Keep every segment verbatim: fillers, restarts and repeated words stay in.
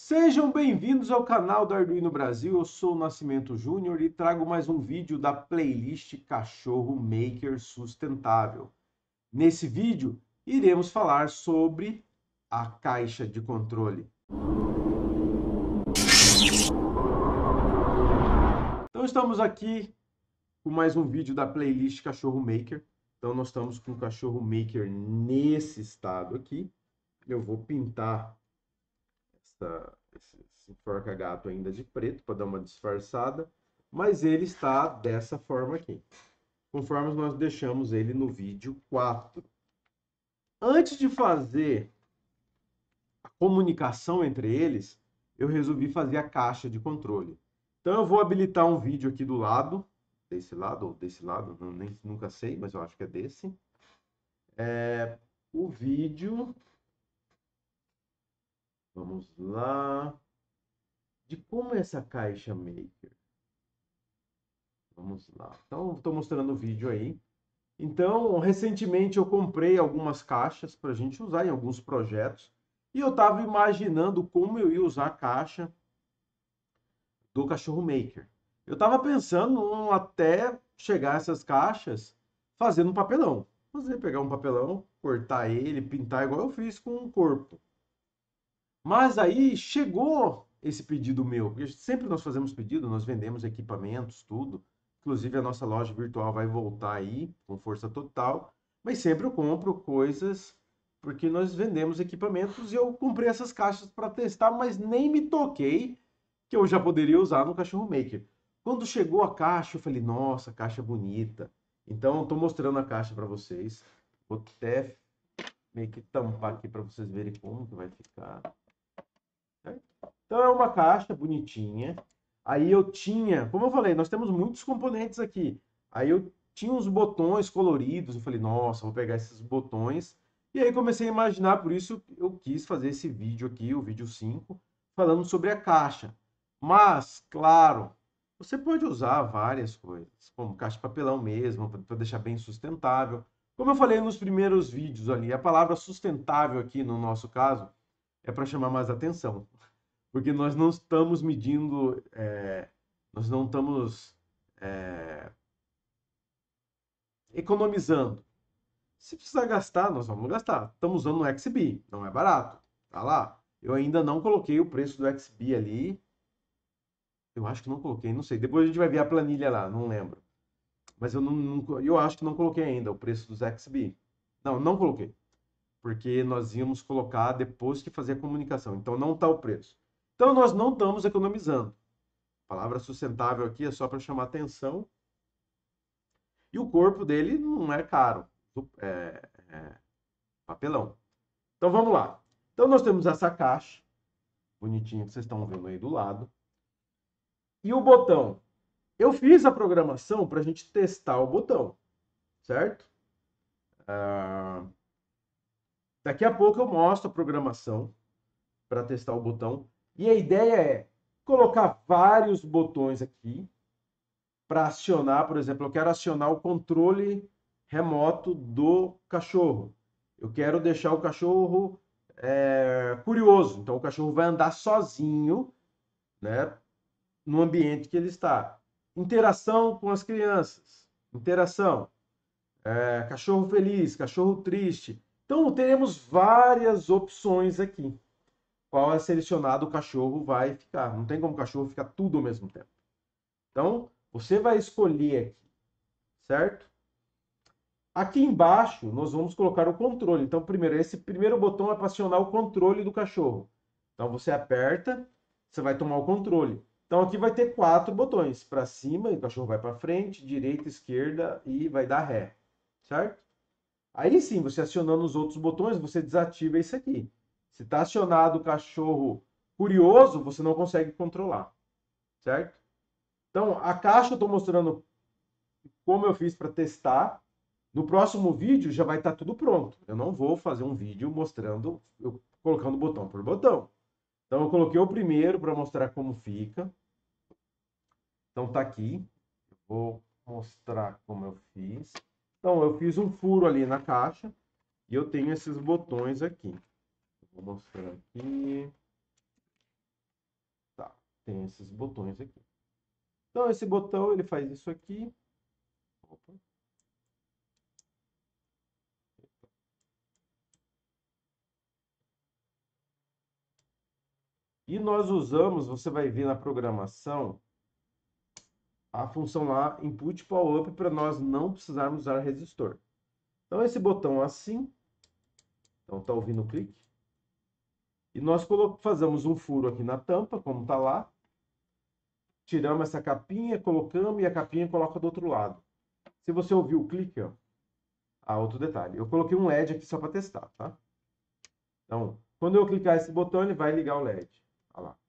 Sejam bem-vindos ao canal do Arduino Brasil. Eu sou o Nascimento Júnior e trago mais um vídeo da playlist Cachorro Maker Sustentável. Nesse vídeo, iremos falar sobre a caixa de controle. Então, estamos aqui com mais um vídeo da playlist Cachorro Maker. Então, nós estamos com o Cachorro Maker nesse estado aqui. Eu vou pintar essa, esse, esse enforca-gato ainda de preto para dar uma disfarçada, mas ele está dessa forma aqui, conforme nós deixamos ele no vídeo quatro. Antes de fazer a comunicação entre eles, eu resolvi fazer a caixa de controle. Então eu vou habilitar um vídeo aqui do lado, desse lado ou desse lado, não, nem, nunca sei, mas eu acho que é desse. É, o vídeo, vamos lá, de como é essa caixa maker. Vamos lá. Então, estou mostrando o vídeo aí. Então, recentemente eu comprei algumas caixas para a gente usar em alguns projetos. E eu estava imaginando como eu ia usar a caixa do Cachorro Maker. Eu estava pensando em até chegar essas caixas fazendo um papelão. Fazer, pegar um papelão, cortar ele, pintar igual eu fiz com o corpo. Mas aí chegou esse pedido meu, porque sempre nós fazemos pedido, nós vendemos equipamentos, tudo. Inclusive a nossa loja virtual vai voltar aí com força total, mas sempre eu compro coisas porque nós vendemos equipamentos e eu comprei essas caixas para testar, mas nem me toquei que eu já poderia usar no Cachorro Maker. Quando chegou a caixa, eu falei, nossa, caixa bonita. Então, eu estou mostrando a caixa para vocês. Vou até meio que tampar aqui para vocês verem como que vai ficar. Então é uma caixa bonitinha. Aí eu tinha, como eu falei, nós temos muitos componentes aqui. Aí eu tinha uns botões coloridos. Eu falei, nossa, vou pegar esses botões. E aí comecei a imaginar, por isso eu quis fazer esse vídeo aqui, o vídeo cinco, falando sobre a caixa. Mas, claro, você pode usar várias coisas, como caixa de papelão mesmo, para deixar bem sustentável. Como eu falei nos primeiros vídeos ali, a palavra sustentável aqui no nosso caso é para chamar mais atenção. Porque nós não estamos medindo, é, nós não estamos é, economizando. Se precisar gastar, nós vamos gastar. Estamos usando o X B, não é barato. Tá lá. Eu ainda não coloquei o preço do X B ali. Eu acho que não coloquei, não sei. Depois a gente vai ver a planilha lá, não lembro. Mas eu, não, não, eu acho que não coloquei ainda o preço dos X B. Não, não coloquei. Porque nós íamos colocar depois que fazer a comunicação. Então não está o preço. Então nós não estamos economizando. A palavra sustentável aqui é só para chamar atenção. E o corpo dele não é caro. É, é papelão. Então vamos lá. Então nós temos essa caixa, bonitinha que vocês estão vendo aí do lado. E o botão. Eu fiz a programação para a gente testar o botão, certo? Ah, daqui a pouco eu mostro a programação para testar o botão. E a ideia é colocar vários botões aqui para acionar, por exemplo, eu quero acionar o controle remoto do cachorro. Eu quero deixar o cachorro é, curioso. Então, o cachorro vai andar sozinho, né, no ambiente que ele está. Interação com as crianças. Interação. É, cachorro feliz, cachorro triste. Então, teremos várias opções aqui. Qual é selecionado o cachorro vai ficar. Não tem como o cachorro ficar tudo ao mesmo tempo. Então, você vai escolher aqui, certo? Aqui embaixo, nós vamos colocar o controle. Então, primeiro, esse primeiro botão é para acionar o controle do cachorro. Então, você aperta, você vai tomar o controle. Então, aqui vai ter quatro botões. Para cima, o cachorro vai para frente, direita, esquerda e vai dar ré, certo? Aí sim, você acionando os outros botões, você desativa esse aqui. Se está acionado o cachorro curioso, você não consegue controlar, certo? Então, a caixa eu estou mostrando como eu fiz para testar. No próximo vídeo já vai estar tá tudo pronto. Eu não vou fazer um vídeo mostrando, eu colocando botão por botão. Então eu coloquei o primeiro para mostrar como fica. Então tá aqui. Vou mostrar como eu fiz. Então eu fiz um furo ali na caixa e eu tenho esses botões aqui. Vou mostrar aqui. tem esses botões aqui. Então, esse botão, ele faz isso aqui. Opa. E nós usamos, você vai ver na programação, a função lá, input power up, para nós não precisarmos usar resistor. Então, esse botão assim, então tá ouvindo o clique. E nós fazemos um furo aqui na tampa, como está lá. Tiramos essa capinha, colocamos e a capinha coloca do outro lado. Se você ouviu o clique, ó. Ah, outro detalhe. Eu coloquei um L E D aqui só para testar, tá? Então, quando eu clicar esse botão, ele vai ligar o L E D. Olha lá.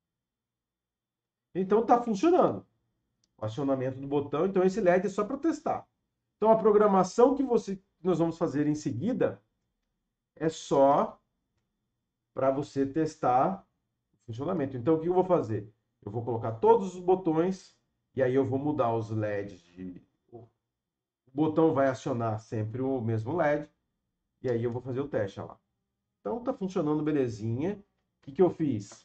Então, tá funcionando. O acionamento do botão. Então, esse L E D é só para testar. Então, a programação que você, nós vamos fazer em seguida é só para você testar o funcionamento. Então, o que eu vou fazer? Eu vou colocar todos os botões e aí eu vou mudar os L E Ds. De... O botão vai acionar sempre o mesmo L E D e aí eu vou fazer o teste lá. Então, tá funcionando belezinha. O que, que eu fiz?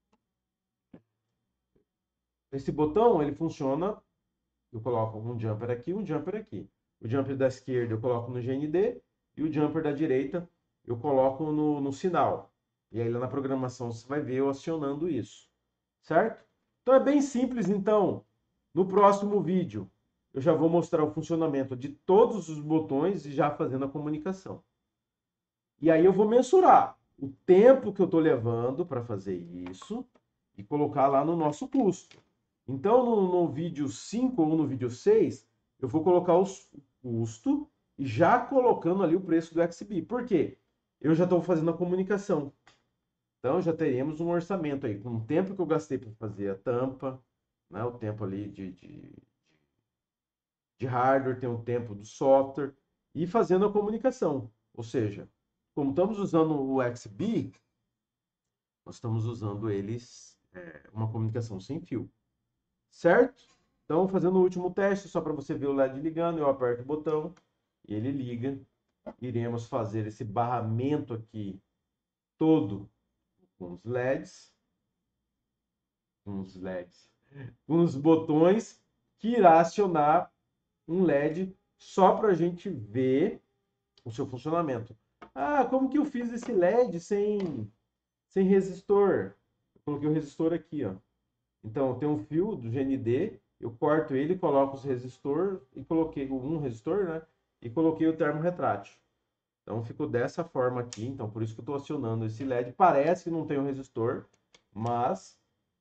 Esse botão, ele funciona, eu coloco um jumper aqui, um jumper aqui. O jumper da esquerda eu coloco no G N D e o jumper da direita eu coloco no, no sinal. E aí lá na programação você vai ver eu acionando isso, certo? Então é bem simples, então. No próximo vídeo eu já vou mostrar o funcionamento de todos os botões e já fazendo a comunicação. E aí eu vou mensurar o tempo que eu estou levando para fazer isso e colocar lá no nosso custo. Então, no, no vídeo cinco ou no vídeo seis, eu vou colocar o custo e já colocando ali o preço do X B. Por quê? Eu já estou fazendo a comunicação. Então, já teremos um orçamento aí, com o tempo que eu gastei para fazer a tampa, né, o tempo ali de, de, de hardware, tem o tempo do software, e fazendo a comunicação. Ou seja, como estamos usando o X B, nós estamos usando eles, é, uma comunicação sem fio. Certo? Então, fazendo o último teste, só para você ver o L E D ligando, eu aperto o botão e ele liga. Iremos fazer esse barramento aqui todo com os L E Ds, com os L E Ds, com os botões, que irá acionar um L E D só para a gente ver o seu funcionamento. Ah, como que eu fiz esse L E D sem, sem resistor? Eu coloquei o resistor aqui, ó. Então, tem um fio do G N D, eu corto ele, coloco os resistor e coloquei um resistor, né? E coloquei o termo retrátil. Então, ficou dessa forma aqui. Então, por isso que eu estou acionando esse L E D. Parece que não tem um resistor, mas...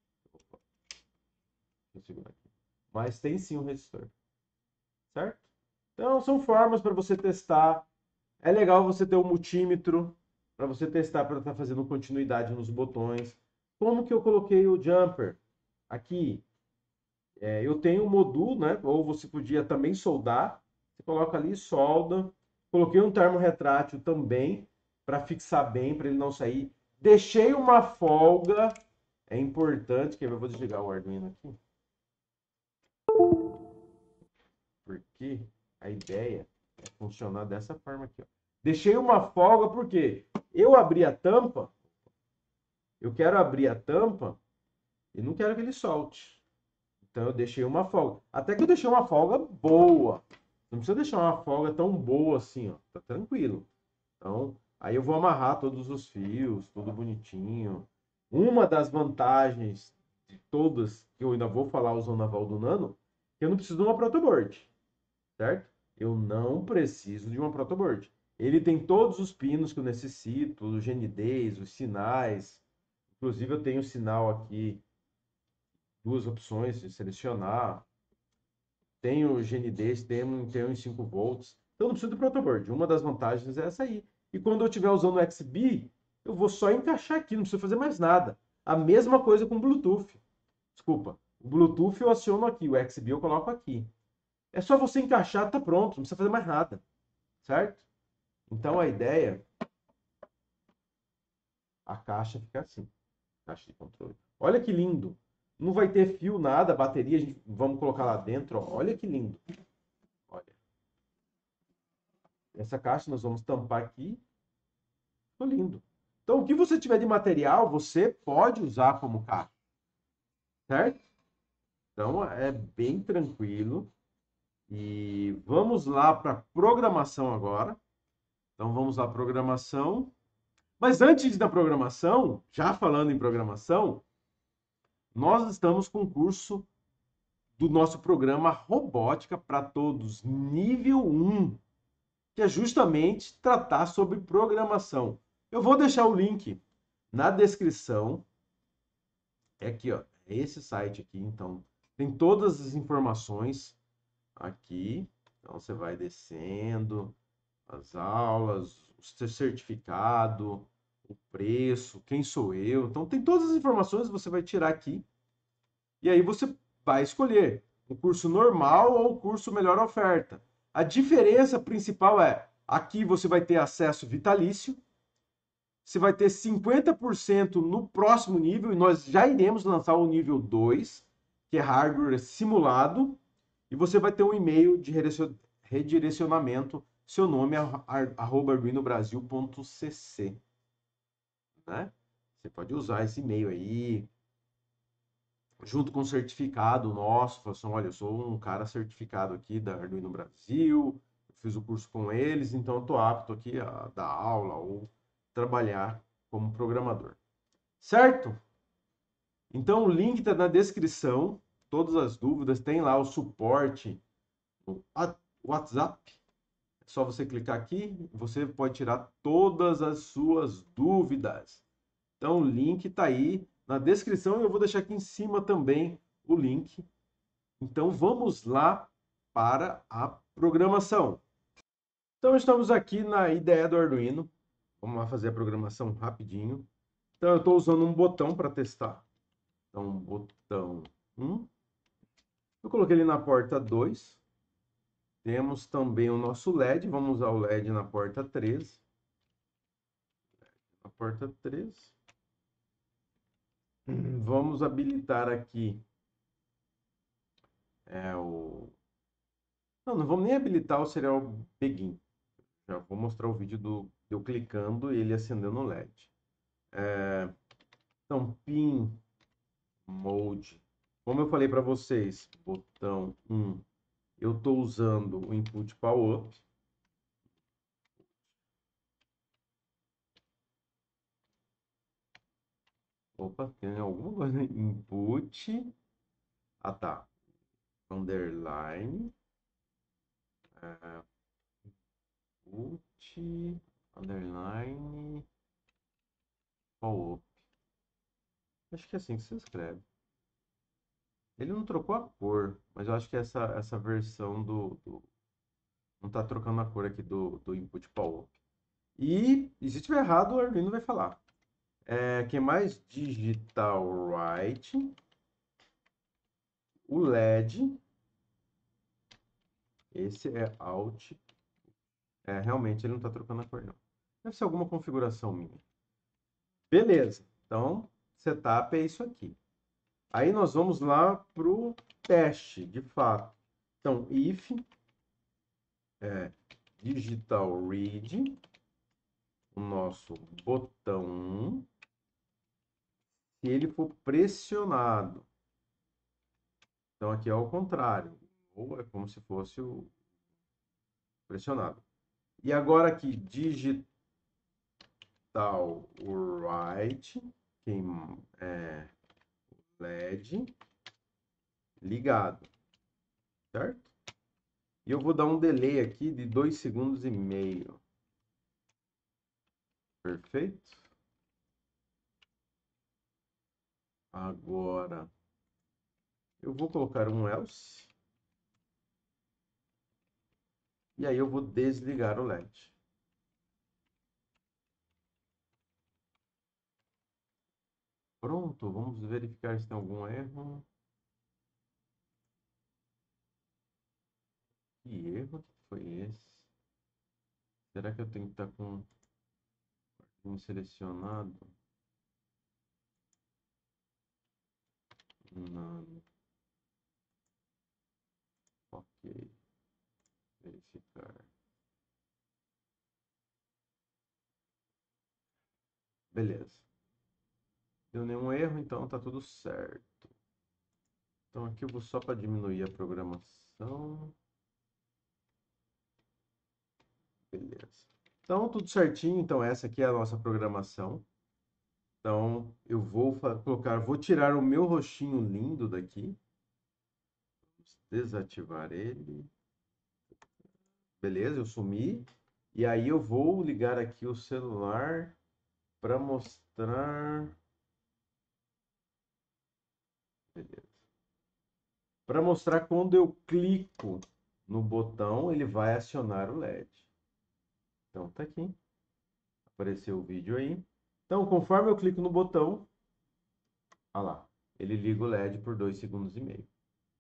Mas tem sim um resistor. Certo? Então, são formas para você testar. É legal você ter um multímetro para você testar, para estar fazendo continuidade nos botões. Como que eu coloquei o jumper aqui? É, eu tenho um modulo, né? Ou você podia também soldar. Você coloca ali, solda. Coloquei um termo retrátil também para fixar bem, para ele não sair. Deixei uma folga. É importante, que eu vou desligar o Arduino aqui. Porque a ideia é funcionar dessa forma aqui, ó. Deixei uma folga porque eu abri a tampa. Eu quero abrir a tampa e não quero que ele solte. Então eu deixei uma folga. Até que eu deixei uma folga boa. Não precisa deixar uma folga tão boa assim, ó. Tá tranquilo. Então, aí eu vou amarrar todos os fios, tudo bonitinho. Uma das vantagens de todas, que eu ainda vou falar usando a Val do Nano, que eu não preciso de uma protoboard, certo? Eu não preciso de uma protoboard. Ele tem todos os pinos que eu necessito, os G N Ds, os sinais. Inclusive eu tenho o sinal aqui, duas opções de selecionar. Tem o G N D, tem, tem os cinco volts. Então não preciso do protoboard. Uma das vantagens é essa aí. E quando eu estiver usando o X B, eu vou só encaixar aqui, não preciso fazer mais nada. A mesma coisa com o Bluetooth. Desculpa. O Bluetooth eu aciono aqui, o X B eu coloco aqui. É só você encaixar, tá pronto, não precisa fazer mais nada. Certo? Então a ideia, a caixa fica assim. Caixa de controle. Olha que lindo. Não vai ter fio, nada, bateria, a gente, vamos colocar lá dentro, ó. Olha que lindo. Olha. Essa caixa nós vamos tampar aqui. Ficou lindo. Então, o que você tiver de material, você pode usar como caixa. certo? Então é bem tranquilo. E vamos lá para programação agora. Então vamos lá, programação. Mas antes da programação, já falando em programação, nós estamos com o curso do nosso programa Robótica para Todos, nível um, que é justamente tratar sobre programação. Eu vou deixar o link na descrição. É aqui, ó, é esse site aqui, então tem todas as informações aqui. Então você vai descendo as aulas, o seu certificado, o preço, quem sou eu. Então tem todas as informações que você vai tirar aqui. E aí você vai escolher o curso normal ou o curso melhor oferta. A diferença principal é, aqui você vai ter acesso vitalício, você vai ter cinquenta por cento no próximo nível, e nós já iremos lançar o nível dois, que é hardware simulado, e você vai ter um e-mail de redirecionamento, seu nome é arroba arduinobrasil ponto c c, né? Você pode usar esse e-mail aí, junto com o certificado nosso, fala assim, olha, eu sou um cara certificado aqui da Arduino Brasil, eu fiz o curso com eles, então eu estou apto aqui a dar aula ou trabalhar como programador. Certo? Então o link está na descrição, todas as dúvidas, tem lá o suporte, o WhatsApp, é só você clicar aqui, você pode tirar todas as suas dúvidas. Então o link está aí na descrição e eu vou deixar aqui em cima também o link. Então vamos lá para a programação. Então estamos aqui na I D E do Arduino. Vamos lá fazer a programação rapidinho. Então eu estou usando um botão para testar. Então botão um. Eu coloquei ele na porta dois. Temos também o nosso L E D. Vamos usar o L E D na porta três. Na porta três. Vamos habilitar aqui é, o... Não, não vamos nem habilitar o Serial Begin. Já vou mostrar o vídeo do eu clicando e ele acendendo o L E D. É, então, Pin Mode. Como eu falei para vocês, botão um, eu estou usando o Input Power Up. Opa, tem alguma coisa? Input. Ah, tá. Underline. É, input. Underline. Power Up. Acho que é assim que se escreve. Ele não trocou a cor, mas eu acho que essa, essa versão do, do não está trocando a cor aqui do, do Input Power Up. E, e se estiver errado, o Arduino vai falar. É, que mais? Digital Write. O L E D. Esse é Alt. É, realmente ele não está trocando a cor, não. Deve ser alguma configuração minha. Beleza. Então, setup é isso aqui. Aí nós vamos lá para o teste, de fato. Então, if é, digital read, o nosso botão, se ele for pressionado. Então, aqui é ao contrário. Ou é como se fosse o pressionado. E agora aqui, digital write, quem é L E D ligado, certo? E eu vou dar um delay aqui de dois segundos e meio. Perfeito? Agora eu vou colocar um else. E aí eu vou desligar o L E D. Pronto, vamos verificar se tem algum erro. Que erro que foi esse? Será que eu tenho que estar com um selecionado? Não. Ok. Verificar. Beleza. Deu nenhum erro, então tá tudo certo. Então aqui eu vou só para diminuir a programação. Beleza. Então tudo certinho. Então essa aqui é a nossa programação. Então eu vou colocar, vou tirar o meu roxinho lindo daqui. Desativar ele. Beleza, eu sumi. E aí eu vou ligar aqui o celular para mostrar. Beleza. Para mostrar quando eu clico no botão, ele vai acionar o L E D. Então tá aqui. Apareceu o vídeo aí. Então, conforme eu clico no botão, olha lá, ele liga o L E D por dois segundos e meio.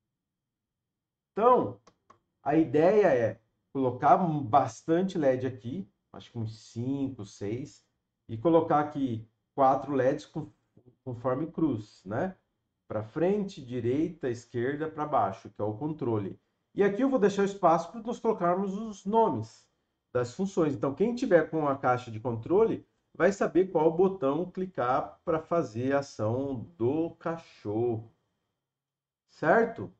Então, a ideia é colocar bastante L E D aqui, acho que uns cinco, seis, e colocar aqui quatro L E Ds conforme cruz, né? Para frente, direita, esquerda, para baixo, que é o controle. E aqui eu vou deixar espaço para nós colocarmos os nomes das funções. Então, quem tiver com a caixa de controle vai saber qual botão clicar para fazer a ação do cachorro. Certo?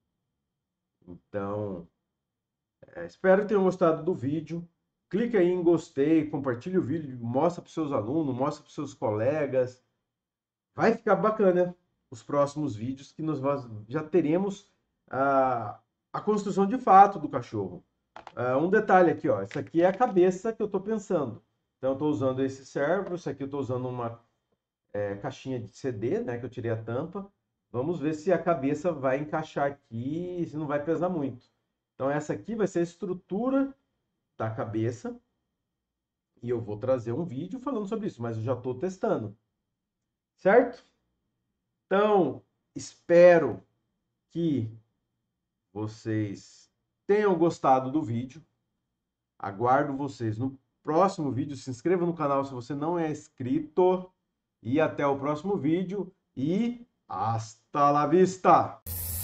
Então, é, espero que tenham gostado do vídeo. Clique aí em gostei, compartilhe o vídeo, mostra para os seus alunos, mostra para os seus colegas. Vai ficar bacana os próximos vídeos que nós já teremos a, a construção de fato do cachorro. Uh, um detalhe aqui, ó, essa aqui é a cabeça que eu estou pensando. Então eu estou usando esse servo, isso aqui eu estou usando uma é, caixinha de C D, né, que eu tirei a tampa. Vamos ver se a cabeça vai encaixar aqui e se não vai pesar muito. Então essa aqui vai ser a estrutura da cabeça e eu vou trazer um vídeo falando sobre isso, mas eu já estou testando, certo? Então, espero que vocês tenham gostado do vídeo. Aguardo vocês no próximo vídeo. Se inscreva no canal se você não é inscrito. E até o próximo vídeo. E hasta la vista!